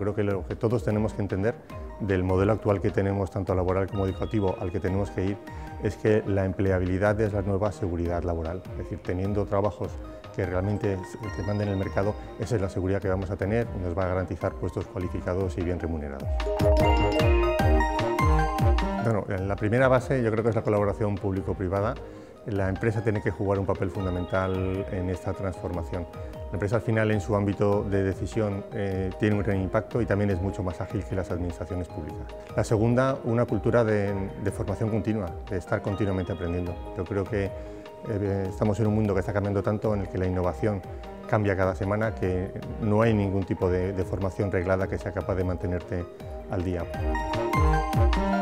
creo que lo que todos tenemos que entender del modelo actual que tenemos, tanto laboral como educativo, al que tenemos que ir, es que la empleabilidad es la nueva seguridad laboral. Es decir, teniendo trabajos que realmente demanden el mercado, esa es la seguridad que vamos a tener y nos va a garantizar puestos cualificados y bien remunerados. Bueno, la primera base yo creo que es la colaboración público-privada. La empresa tiene que jugar un papel fundamental en esta transformación. La empresa al final en su ámbito de decisión tiene un gran impacto y también es mucho más ágil que las administraciones públicas. La segunda, una cultura de formación continua, de estar continuamente aprendiendo. Yo creo que estamos en un mundo que está cambiando tanto, en el que la innovación cambia cada semana, que no hay ningún tipo de formación reglada que sea capaz de mantenerte al día.